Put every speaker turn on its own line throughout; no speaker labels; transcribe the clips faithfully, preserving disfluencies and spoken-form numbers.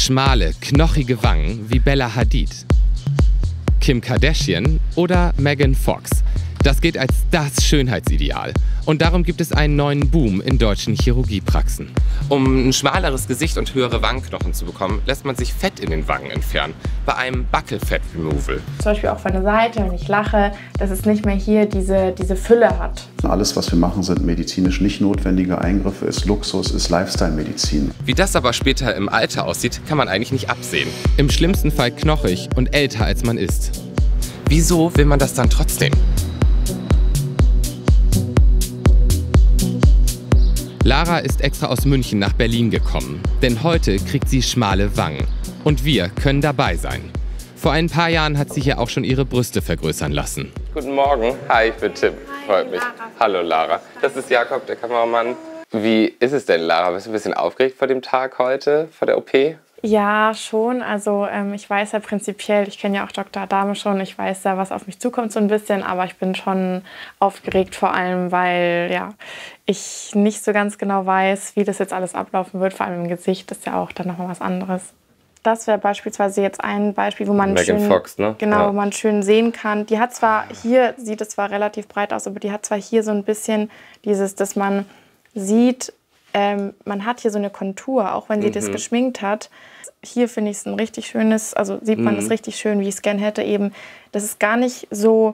Schmale, knochige Wangen wie Bella Hadid, Kim Kardashian oder Megan Fox. Das gilt als das Schönheitsideal. Und darum gibt es einen neuen Boom in deutschen Chirurgiepraxen. Um ein schmaleres Gesicht und höhere Wangenknochen zu bekommen, lässt man sich Fett in den Wangen entfernen. Bei einem Buccal-Fat-Removal.
Zum Beispiel auch von der Seite, wenn ich lache, dass es nicht mehr hier diese, diese Fülle hat.
Alles, was wir machen, sind medizinisch nicht notwendige Eingriffe, ist Luxus, ist Lifestyle-Medizin.
Wie das aber später im Alter aussieht, kann man eigentlich nicht absehen. Im schlimmsten Fall knochig und älter als man ist. Wieso will man das dann trotzdem? Lara ist extra aus München nach Berlin gekommen, denn heute kriegt sie schmale Wangen. Und wir können dabei sein. Vor ein paar Jahren hat sie hier auch schon ihre Brüste vergrößern lassen. Guten Morgen. Hi, ich bin Tim. Freut mich. Lara. Hallo Lara. Das ist Jakob, der Kameramann. Wie ist es denn, Lara? Bist du ein bisschen aufgeregt vor dem Tag heute, vor der O P?
Ja, schon. Also ähm, ich weiß ja prinzipiell, ich kenne ja auch Doktor Adame schon, ich weiß ja, was auf mich zukommt so ein bisschen, aber ich bin schon aufgeregt, vor allem, weil ja, ich nicht so ganz genau weiß, wie das jetzt alles ablaufen wird, vor allem im Gesicht ist ja auch dann nochmal was anderes. Das wäre beispielsweise jetzt ein Beispiel, wo man
Megan
schön,
Fox, ne?
Genau,
Ja.
wo man schön sehen kann. Die hat zwar hier, sieht es zwar relativ breit aus, aber die hat zwar hier so ein bisschen dieses, dass man sieht, ähm, man hat hier so eine Kontur, auch wenn sie mhm. das geschminkt hat. Hier finde ich es ein richtig schönes, also sieht man mhm. das richtig schön, wie ich es gern hätte eben. Das ist gar nicht so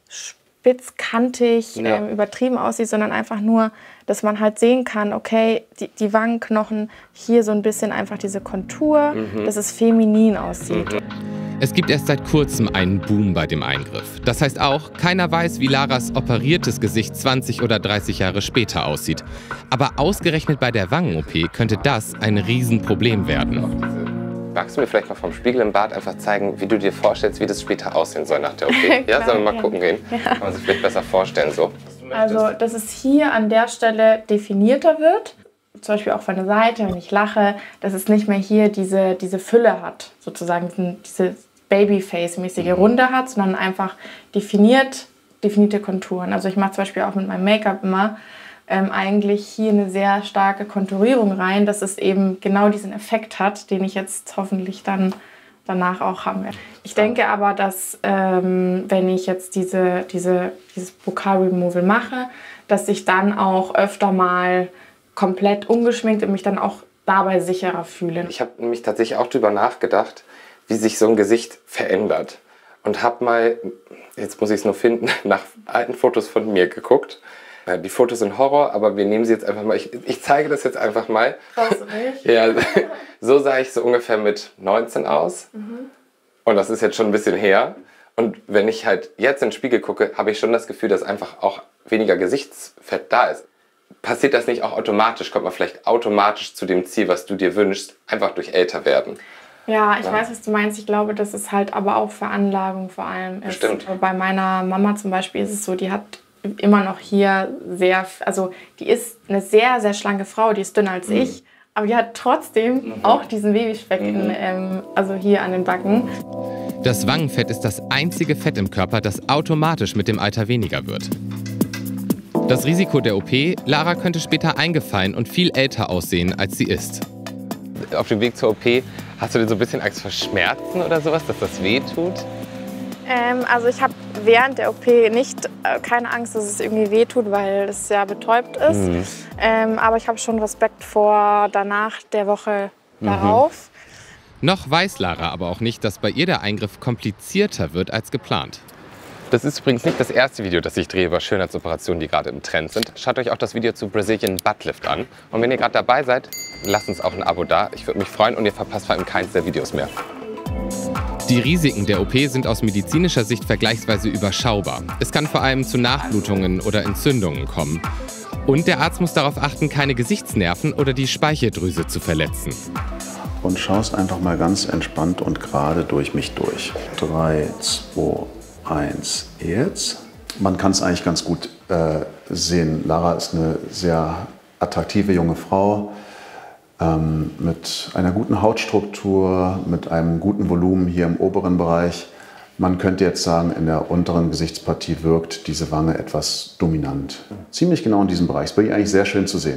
spitzkantig, ja. ähm, übertrieben aussieht, sondern einfach nur, dass man halt sehen kann, okay, die, die Wangenknochen, hier so ein bisschen einfach diese Kontur, mhm. dass es feminin aussieht.
Mhm. Es gibt erst seit kurzem einen Boom bei dem Eingriff. Das heißt auch, keiner weiß, wie Laras operiertes Gesicht zwanzig oder dreißig Jahre später aussieht. Aber ausgerechnet bei der Wangen-O P könnte das ein Riesenproblem werden. Magst du mir vielleicht mal vom Spiegel im Bad einfach zeigen, wie du dir vorstellst, wie das später aussehen soll nach der O P? Ja, sollen wir mal gucken gehen? Ja. Kann man sich vielleicht besser vorstellen so.
Also, dass es hier an der Stelle definierter wird. Zum Beispiel auch von der Seite, wenn ich lache, dass es nicht mehr hier diese, diese Fülle hat, sozusagen diesen, diese Babyface-mäßige Runde hat, sondern einfach definiert, definierte Konturen. Also ich mache zum Beispiel auch mit meinem Make-up immer ähm, eigentlich hier eine sehr starke Konturierung rein, dass es eben genau diesen Effekt hat, den ich jetzt hoffentlich dann danach auch haben werde. Ich denke aber, dass ähm, wenn ich jetzt diese, diese, dieses Buccal-Removal mache, dass ich dann auch öfter mal komplett ungeschminkt und mich dann auch dabei sicherer fühle.
Ich habe mich tatsächlich auch darüber nachgedacht, wie sich so ein Gesicht verändert. Und habe mal, jetzt muss ich es nur finden, nach alten Fotos von mir geguckt. Ja, die Fotos sind Horror, aber wir nehmen sie jetzt einfach mal. Ich, ich zeige das jetzt einfach mal.
Brauchst du nicht?
Ja, so sah ich so ungefähr mit neunzehn aus. Mhm. Und das ist jetzt schon ein bisschen her. Und wenn ich halt jetzt in den Spiegel gucke, habe ich schon das Gefühl, dass einfach auch weniger Gesichtsfett da ist. Passiert das nicht auch automatisch? Kommt man vielleicht automatisch zu dem Ziel, was du dir wünschst, einfach durch älter werden?
Ja, ich ja. weiß, was du meinst. Ich glaube, das ist halt aber auch Veranlagung vor allem. Ist.
Stimmt.
Bei meiner Mama zum Beispiel ist es so, die hat immer noch hier sehr, also die ist eine sehr, sehr schlanke Frau, die ist dünner als mhm. ich. Aber die hat trotzdem mhm. auch diesen Babyspeck mhm. ähm, also hier an den Backen. Das Wangenfett ist das einzige Fett im Körper, das automatisch mit dem Alter weniger wird. Das Risiko der O P, Lara könnte später eingefallen und viel älter aussehen, als sie ist. Auf dem Weg zur O P, hast du denn so ein bisschen Angst vor Schmerzen oder sowas, dass das weh tut? Ähm, also ich habe während der O P nicht, äh, keine Angst, dass es irgendwie weh tut, weil es ja betäubt ist. Mhm. Ähm, aber ich habe schon Respekt vor danach der Woche darauf. Mhm. Noch weiß Lara aber auch nicht, dass bei ihr der Eingriff komplizierter wird als geplant.
Das ist übrigens nicht das erste Video, das ich drehe über Schönheitsoperationen, die gerade im Trend sind. Schaut euch auch das Video zu Brazilian Butt Lift an. Und wenn ihr gerade dabei seid, lasst uns auch ein Abo da. Ich würde mich freuen und ihr verpasst vor allem keins der Videos mehr. Die Risiken der O P sind aus medizinischer Sicht vergleichsweise überschaubar. Es kann vor allem zu Nachblutungen oder Entzündungen kommen. Und der Arzt muss darauf achten, keine Gesichtsnerven oder die Speicheldrüse zu verletzen.
Und schaust einfach mal ganz entspannt und gerade durch mich durch. drei, zwei, eins, jetzt. Man kann es eigentlich ganz gut äh, sehen. Lara ist eine sehr attraktive junge Frau ähm, mit einer guten Hautstruktur, mit einem guten Volumen hier im oberen Bereich. Man könnte jetzt sagen, in der unteren Gesichtspartie wirkt diese Wange etwas dominant. Ziemlich genau in diesem Bereich. Ist bei ihr eigentlich sehr schön zu sehen.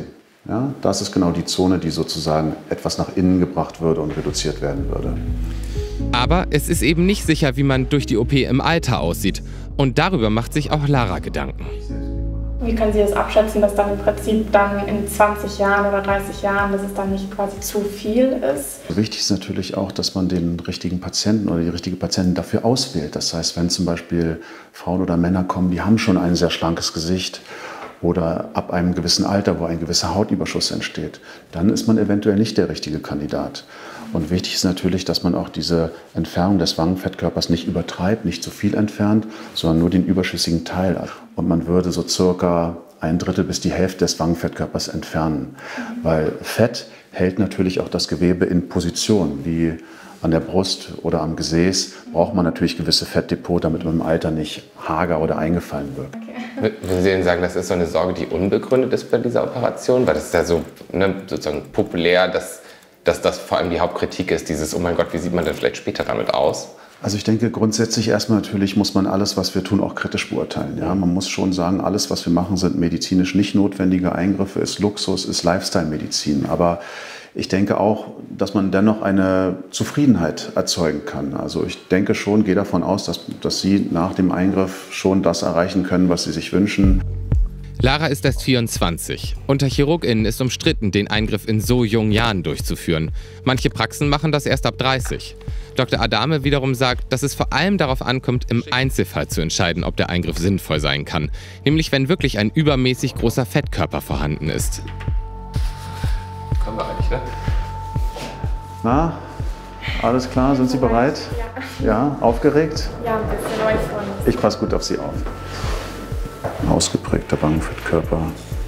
Ja, das ist genau die Zone, die sozusagen etwas nach innen gebracht würde und reduziert werden würde.
Aber es ist eben nicht sicher, wie man durch die O P im Alter aussieht. Und darüber macht sich auch Lara Gedanken.
Wie können Sie das abschätzen, dass dann im Prinzip dann in zwanzig Jahren oder dreißig Jahren, dass es dann nicht quasi zu viel ist?
Wichtig ist natürlich auch, dass man den richtigen Patienten oder die richtige Patientin dafür auswählt. Das heißt, wenn zum Beispiel Frauen oder Männer kommen, die haben schon ein sehr schlankes Gesicht oder ab einem gewissen Alter, wo ein gewisser Hautüberschuss entsteht, dann ist man eventuell nicht der richtige Kandidat. Und wichtig ist natürlich, dass man auch diese Entfernung des Wangenfettkörpers nicht übertreibt, nicht zu viel entfernt, sondern nur den überschüssigen Teil. Und man würde so circa ein Drittel bis die Hälfte des Wangenfettkörpers entfernen. Weil Fett hält natürlich auch das Gewebe in Position, wie an der Brust oder am Gesäß braucht man natürlich gewisse Fettdepot, damit man im Alter nicht hager oder eingefallen wird.
Okay. Würden Sie denn sagen, das ist so eine Sorge, die unbegründet ist bei dieser Operation? Weil das ist ja so, ne, sozusagen populär, dass, dass das vor allem die Hauptkritik ist, dieses, oh mein Gott, wie sieht man denn vielleicht später damit aus?
Also ich denke grundsätzlich erstmal natürlich muss man alles, was wir tun, auch kritisch beurteilen. Ja? Man muss schon sagen, alles, was wir machen, sind medizinisch nicht notwendige Eingriffe, ist Luxus, ist Lifestyle-Medizin. Aber ich denke auch, dass man dennoch eine Zufriedenheit erzeugen kann. Also ich denke schon, gehe davon aus, dass, dass Sie nach dem Eingriff schon das erreichen können, was Sie sich wünschen.
Lara ist erst vierundzwanzig. Unter ChirurgInnen ist umstritten, den Eingriff in so jungen Jahren durchzuführen. Manche Praxen machen das erst ab dreißig. Doktor Adame wiederum sagt, dass es vor allem darauf ankommt, im Einzelfall zu entscheiden, ob der Eingriff sinnvoll sein kann. Nämlich, wenn wirklich ein übermäßig großer Fettkörper vorhanden ist. Kommen wir eigentlich, ne?
Na, alles klar? Sind Sie bereit?
Ja.
Ja, aufgeregt?
Ja, ein bisschen neugierig.
Ich passe gut auf Sie auf. Ausgeprägter Wangenfettkörper.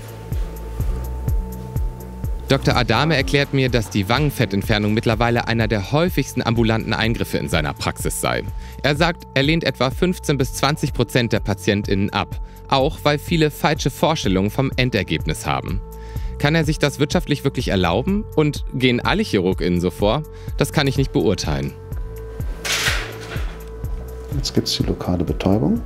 Doktor Adame erklärt mir, dass die Wangenfettentfernung mittlerweile einer der häufigsten ambulanten Eingriffe in seiner Praxis sei. Er sagt, er lehnt etwa fünfzehn bis zwanzig Prozent der PatientInnen ab. Auch weil viele falsche Vorstellungen vom Endergebnis haben. Kann er sich das wirtschaftlich wirklich erlauben? Und gehen alle ChirurgInnen so vor? Das kann ich nicht beurteilen.
Jetzt gibt es die lokale Betäubung.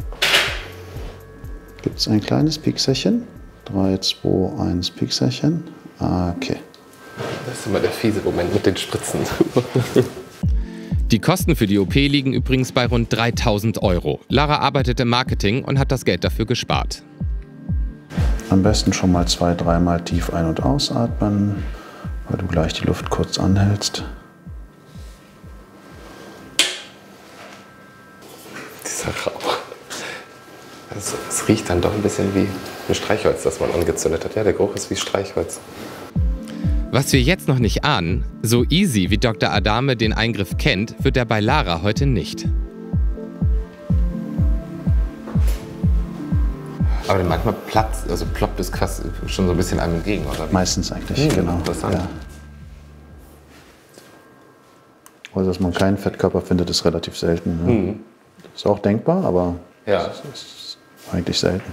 Gibt es ein kleines Piekserchen. drei, zwei, eins, Piekserchen. Okay.
Das ist immer der fiese Moment mit den Spritzen. Die Kosten für die O P liegen übrigens bei rund dreitausend Euro. Lara arbeitet im Marketing und hat das Geld dafür gespart.
Am besten schon mal zwei, dreimal tief ein- und ausatmen, weil du gleich die Luft kurz anhältst.
Dieser Rauch. Also, es riecht dann doch ein bisschen wie ein Streichholz, das man angezündet hat. Ja, der Geruch ist wie Streichholz. Was wir jetzt noch nicht ahnen, so easy wie Doktor Adame den Eingriff kennt, wird er bei Lara heute nicht. Aber manchmal platzt, also ploppt es quasi schon so ein bisschen einem entgegen, oder?
Meistens eigentlich,
Hm,
genau.
Interessant.
Ja. Also, dass man keinen Fettkörper findet, ist relativ selten. Ne?
Hm.
Ist auch denkbar, aber
Ja.
es ist eigentlich selten.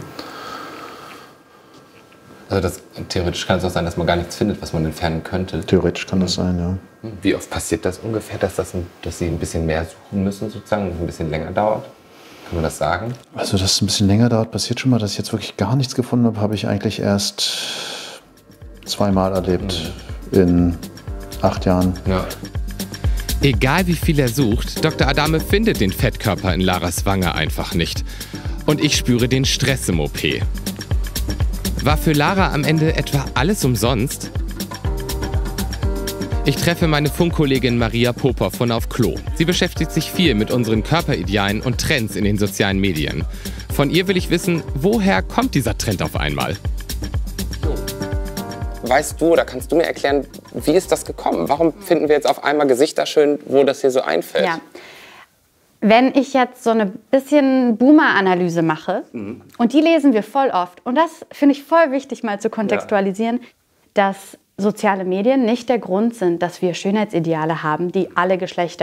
Also das, theoretisch kann es auch sein, dass man gar nichts findet, was man entfernen könnte.
Theoretisch kann das sein, ja.
Wie oft passiert das ungefähr, dass, das ein, dass Sie ein bisschen mehr suchen müssen, sozusagen, und ein bisschen länger dauert? Kann man das sagen?
Also, dass es ein bisschen länger dauert, passiert schon mal. Dass ich jetzt wirklich gar nichts gefunden habe, habe ich eigentlich erst zweimal erlebt mhm. in acht Jahren.
Ja. Egal wie viel er sucht, Doktor Adame findet den Fettkörper in Laras Wange einfach nicht. Und ich spüre den Stress im O P. War für Lara am Ende etwa alles umsonst? Ich treffe meine Funkkollegin Maria Popov von Auf Klo. Sie beschäftigt sich viel mit unseren Körperidealen und Trends in den sozialen Medien. Von ihr will ich wissen, woher kommt dieser Trend auf einmal? Weißt du oder kannst du mir erklären, wie ist das gekommen? Warum finden wir jetzt auf einmal Gesichter schön, wo das hier so einfällt?
Ja. Wenn ich jetzt so eine bisschen Boomer-Analyse mache, mhm. und die lesen wir voll oft, und das finde ich voll wichtig mal zu kontextualisieren, ja. dass soziale Medien nicht der Grund sind, dass wir Schönheitsideale haben, die alle Geschlechter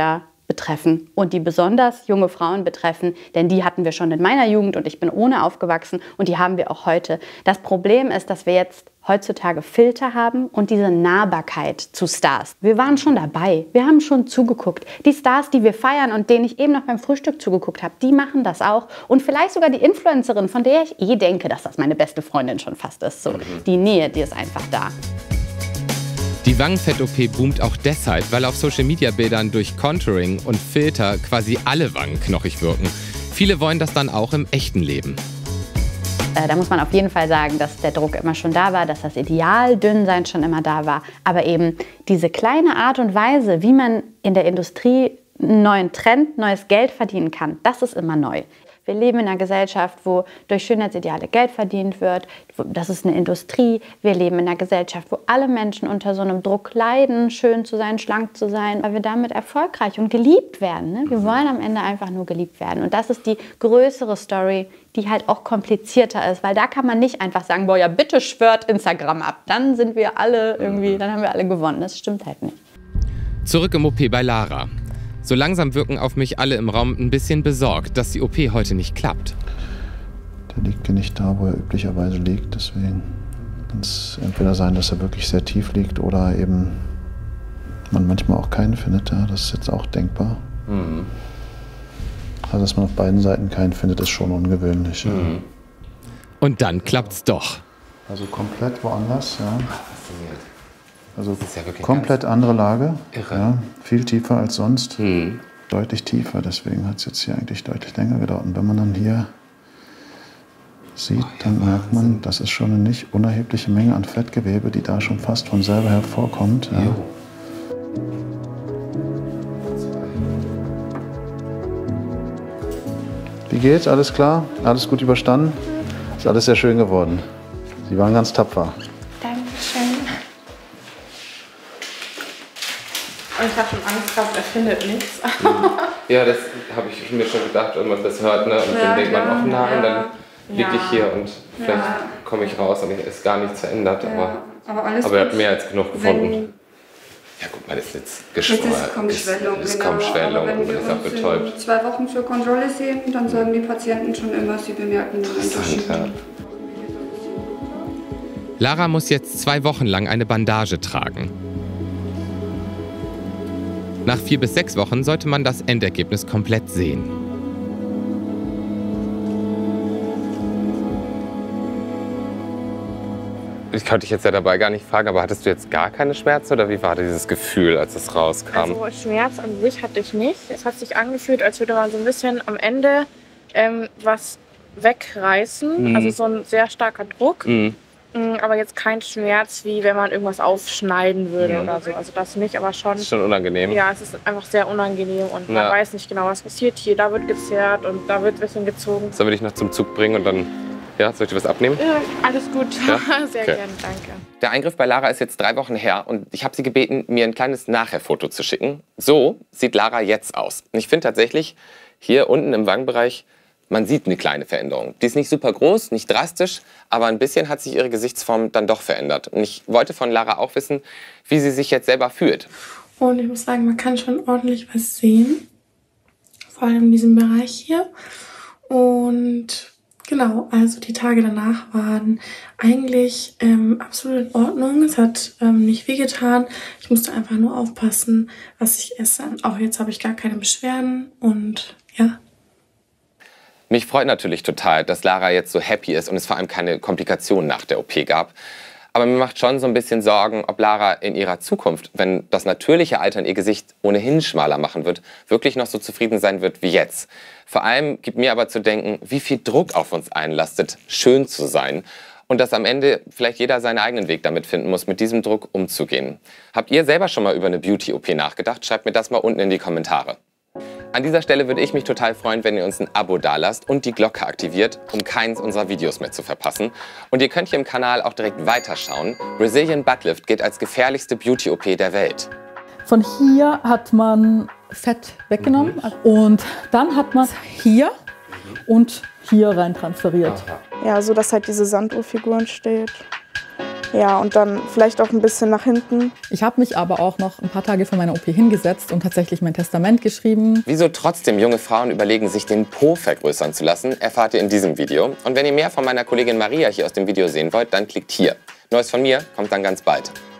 betreffen und die besonders junge Frauen betreffen, denn die hatten wir schon in meiner Jugend und ich bin ohne aufgewachsen und die haben wir auch heute. Das Problem ist, dass wir jetzt heutzutage Filter haben und diese Nahbarkeit zu Stars. Wir waren schon dabei, wir haben schon zugeguckt. Die Stars, die wir feiern und denen ich eben noch beim Frühstück zugeguckt habe, die machen das auch. Und vielleicht sogar die Influencerin, von der ich eh denke, dass das meine beste Freundin schon fast ist. So, die Nähe, die ist einfach da.
Die Wangenfett-O P boomt auch deshalb, weil auf Social-Media-Bildern durch Contouring und Filter quasi alle Wangen knochig wirken. Viele wollen das dann auch im echten Leben.
Da muss man auf jeden Fall sagen, dass der Druck immer schon da war, dass das Ideal Dünnsein schon immer da war. Aber eben diese kleine Art und Weise, wie man in der Industrie einen neuen Trend, neues Geld verdienen kann, das ist immer neu. Wir leben in einer Gesellschaft, wo durch Schönheitsideale Geld verdient wird. Das ist eine Industrie. Wir leben in einer Gesellschaft, wo alle Menschen unter so einem Druck leiden, schön zu sein, schlank zu sein, weil wir damit erfolgreich und geliebt werden. Ne? Wir wollen am Ende einfach nur geliebt werden. Und das ist die größere Story, die halt auch komplizierter ist, weil da kann man nicht einfach sagen, boah, ja bitte schwört Instagram ab. Dann sind wir alle irgendwie, dann haben wir alle gewonnen. Das stimmt halt nicht.
Zurück im O P bei Lara. So langsam wirken auf mich alle im Raum ein bisschen besorgt, dass die O P heute nicht klappt.
Der liegt ja nicht da, wo er üblicherweise liegt. Deswegen kann es entweder sein, dass er wirklich sehr tief liegt oder eben man manchmal auch keinen findet. Ja, das ist jetzt auch denkbar. Mhm. Also, dass man auf beiden Seiten keinen findet, ist schon ungewöhnlich. Mhm. Ja.
Und dann klappt's doch.
Also komplett woanders, ja. Also
ja
komplett andere Lage,
irre.
Ja, viel tiefer als sonst,
mhm.
deutlich tiefer, deswegen hat es jetzt hier eigentlich deutlich länger gedauert. Und wenn man dann hier sieht, oh, ja, dann merkt man, das ist schon eine nicht unerhebliche Menge an Fettgewebe, die da schon fast von selber hervorkommt. Ja. Wie geht's? Alles klar? Alles gut überstanden? Ist alles sehr schön geworden. Sie waren ganz tapfer.
Dankeschön. Und ich habe schon Angst gehabt, er findet nichts.
Ja, das habe ich mir schon gedacht, wenn man das hört. Ne? Und
ja,
dann denkt man, oh nein,
ja.
dann liege
ja.
ich hier und vielleicht ja. komme ich raus und es ist gar nichts verändert.
Ja.
Aber,
aber, alles
aber er hat mehr als genug gefunden.
Wenn
ja gut, man ist jetzt geschwollen.
Jetzt kommt Schwellung,
es
genau.
kommt Schwellung
aber wenn
und man
wir
ist auch
uns
betäubt.
in zwei Wochen zur Kontrolle sehen, dann sagen die Patienten schon immer, sie bemerken den Unterschied.
Ja. Lara muss jetzt zwei Wochen lang eine Bandage tragen. Nach vier bis sechs Wochen sollte man das Endergebnis komplett sehen. Ich konnte dich jetzt ja dabei gar nicht fragen, aber hattest du jetzt gar keine Schmerzen oder wie war dieses Gefühl, als es rauskam?
Also Schmerz an sich hatte ich nicht. Es hat sich angefühlt, als würde man so ein bisschen am Ende ähm, was wegreißen. Mhm. Also so ein sehr starker Druck. Mhm. Aber jetzt kein Schmerz, wie wenn man irgendwas aufschneiden würde mhm. oder so. Also das nicht, aber schon...
Das ist schon unangenehm.
Ja, es ist einfach sehr unangenehm und
ja.
man weiß nicht genau, was passiert hier. Da wird gezerrt und da wird ein bisschen gezogen.
Sollen wir dich noch zum Zug bringen und dann... Ja, soll ich dir was abnehmen?
Ja, alles gut.
Ja?
Sehr
okay.
gerne, danke.
Der Eingriff bei Lara ist jetzt drei Wochen her und ich habe sie gebeten, mir ein kleines Nachherfoto zu schicken. So sieht Lara jetzt aus. Und ich finde tatsächlich, hier unten im Wangenbereich, man sieht eine kleine Veränderung. Die ist nicht super groß, nicht drastisch, aber ein bisschen hat sich ihre Gesichtsform dann doch verändert. Und ich wollte von Lara auch wissen, wie sie sich jetzt selber fühlt.
Und ich muss sagen, man kann schon ordentlich was sehen. Vor allem in diesem Bereich hier. Und... Genau, also die Tage danach waren eigentlich ähm, absolut in Ordnung. Es hat ähm, nicht wehgetan. Ich musste einfach nur aufpassen, was ich esse. Auch jetzt habe ich gar keine Beschwerden und ja.
Mich freut natürlich total, dass Lara jetzt so happy ist und es vor allem keine Komplikationen nach der O P gab. Aber mir macht schon so ein bisschen Sorgen, ob Lara in ihrer Zukunft, wenn das natürliche Altern ihr Gesicht ohnehin schmaler machen wird, wirklich noch so zufrieden sein wird wie jetzt. Vor allem gibt mir aber zu denken, wie viel Druck auf uns einlastet, schön zu sein. Und dass am Ende vielleicht jeder seinen eigenen Weg damit finden muss, mit diesem Druck umzugehen. Habt ihr selber schon mal über eine Beauty-O P nachgedacht? Schreibt mir das mal unten in die Kommentare. An dieser Stelle würde ich mich total freuen, wenn ihr uns ein Abo dalasst und die Glocke aktiviert, um keins unserer Videos mehr zu verpassen. Und ihr könnt hier im Kanal auch direkt weiterschauen. Brazilian Butt Lift gilt als gefährlichste Beauty-O P der Welt.
Von hier hat man Fett weggenommen mhm. und dann hat man hier und hier rein transferiert.
Ja, so dass halt diese Sanduhrfigur entsteht.
Ja, und dann vielleicht auch ein bisschen nach hinten.
Ich habe mich aber auch noch ein paar Tage vor meiner O P hingesetzt und tatsächlich mein Testament geschrieben.
Wieso trotzdem junge Frauen überlegen, sich den Po vergrößern zu lassen, erfahrt ihr in diesem Video. Und wenn ihr mehr von meiner Kollegin Maria hier aus dem Video sehen wollt, dann klickt hier. Neues von mir kommt dann ganz bald.